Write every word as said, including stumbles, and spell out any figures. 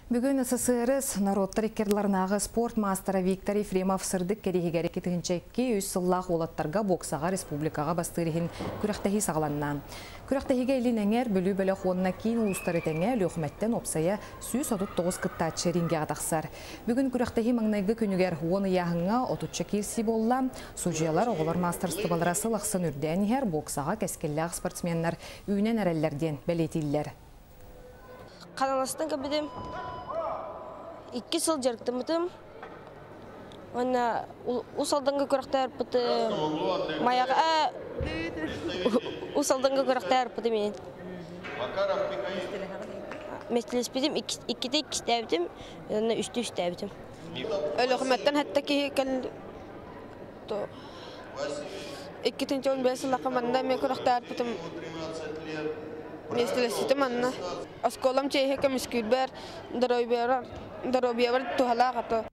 Бүгін СССР народтар иккерларынағы спорт мастера Виктор Ефремов сырдық керегері кетігіншекке өз сыллақ олаттарға боксаға республикаға бастырығын күріқтәхи сағаланна. Күріқтәхиге елін әңер бүлі бөлі қонына кейін ұлыстары тәңе лөқмәттен опсая сүйіс отут тоғыз қыттатшы ринге адақсар. Бүгін күріқтәхи маңнайғы күнігер оны яғыңа отутча келсі болла, сұжиялар оғылар мастерсты баларасы лақсын үрден ер боксаға кәскелләғ спортсменлар үйінен әрәллерден бәлетейлер. Каналастан кабидем икки сыл жарктымытым. Ана усалданга көрөктөр пыты маяга усалданга көрөктөр пыты мен. Местелеспедим икките иккистебдим, ана үстү үстебдим. Өлөкмөттөн хатта ки кел то иккитинчи он беш жылга манда мен көрөктөр пытым. Местелеситим анна. Осколам чейхе кемискүлбер, дробиявар, дробиявар тухалаагато.